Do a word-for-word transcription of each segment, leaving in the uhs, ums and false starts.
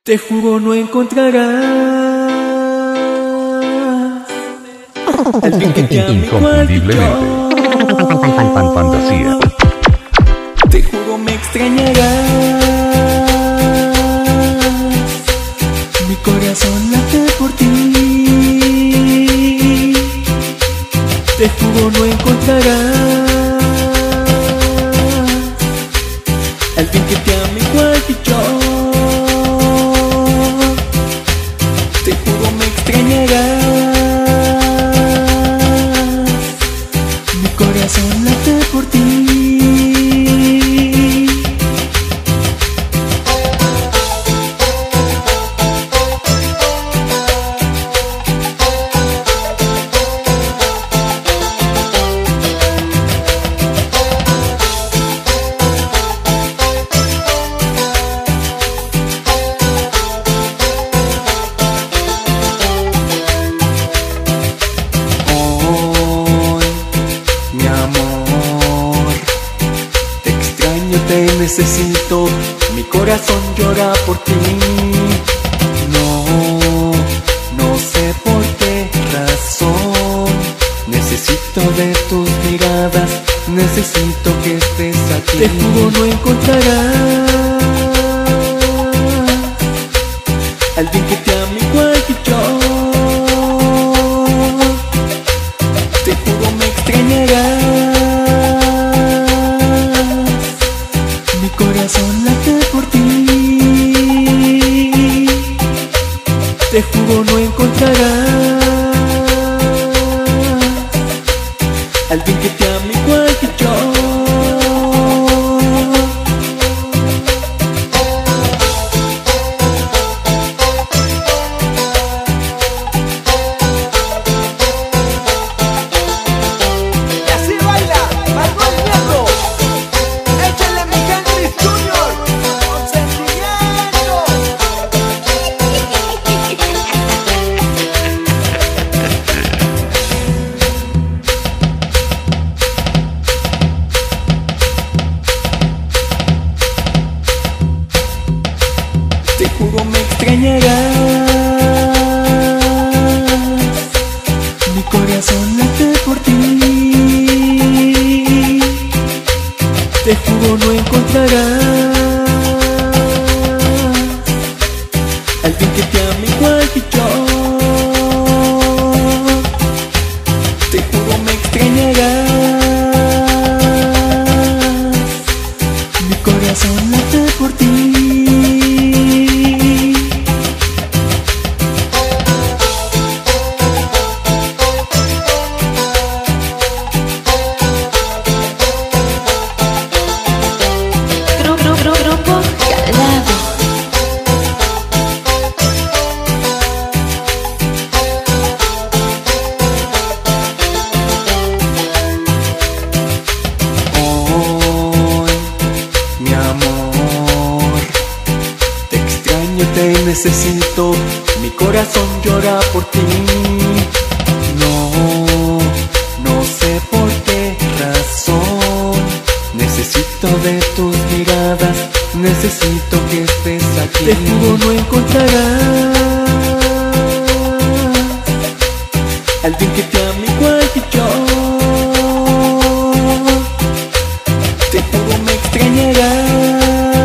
Te juro no encontrarás alguien que te ame igual que yo. Fantasía. Te juro me extrañarás. Mi corazón late por ti. Te juro no encontrarás alguien que te ame igual que yo. Te juro me extrañarás. Mi corazón late por ti. Te necesito, mi corazón llora por ti. No, no sé por qué razón. Necesito de tus miradas, necesito que estés aquí. Te juro no encontrarás alguien que te ame igual que yo. Te juro me extrañarás. Mi corazón late por ti. Te juro no encontrarás alguien que te ame igual que yo. Te juro me extrañarás. Mi corazón late por ti. Te juro no encontrarás alguien que te ame igual que yo. Te juro me extrañarás. Mi corazón late por ti. Te necesito, mi corazón llora por ti. No, no sé por qué razón. Necesito de tus miradas, necesito que estés aquí. Te juro no encontrarás alguien que te ame igual que yo. Te juro me extrañarás.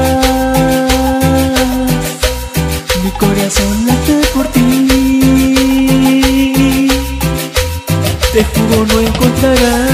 Mi corazón late por ti. Te juro no encontrarás